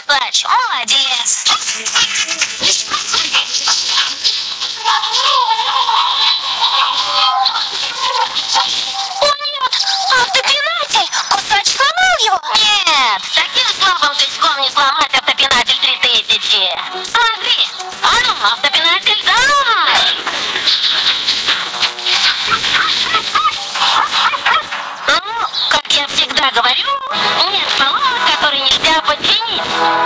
Кусач, молодец. Автопинатель! Кусач сломал его? Нет, таким слабым тычком не сломать автопинатель 3000. Смотри, а ну, автопинатель, давай! Ну, как я всегда говорю, нет поломок, которые нельзя починить.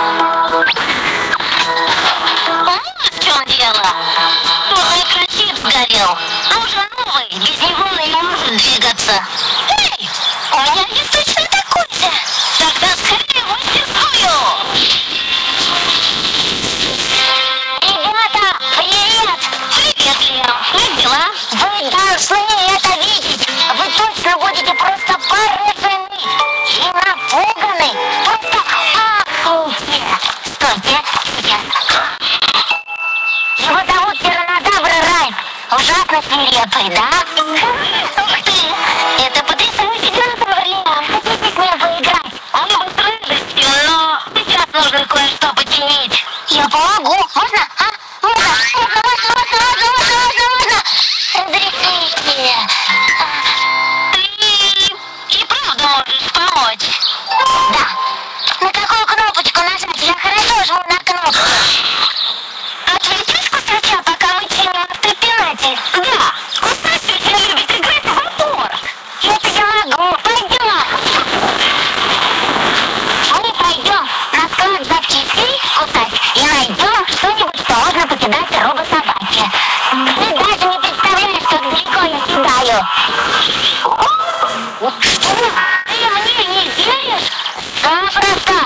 Вот в чем дело. Тут микрочип сгорел. Нужен новый, без него он не может двигаться. Эй, у меня есть точно такой же. Тогда скорее его тестую. Ребята, привет! Привет, Лем. Как дела? Вы должны это видеть. Вы точно будете просто поражены и напуганы. Просто ахуйте. Стойте. Его зовут Тираннодавр Райм. Ужасно свирепый, да? Ух ты! Это потрясающий динозавр, Лем. Хотите с ним поиграть? Мне бы с радостью, но сейчас нужно кое-что починить. Я помогу. Можно? А? Можно? Разрешите. Ты и правда можешь помочь? Да. На какую кнопочку нажать? Я хорошо жму на кнопку. Отвлекись, Кусача, пока мы чиним автопинатель. Да. Кусач очень любит играть в упор. Это я могу. Пойдем. Мы пойдем на склад запчастей, Кусач, и найдем что-нибудь, что можно покидать робособаке. Ты даже не представляешь, как далеко я кидаю. Что? Ты мне не веришь? Запросто.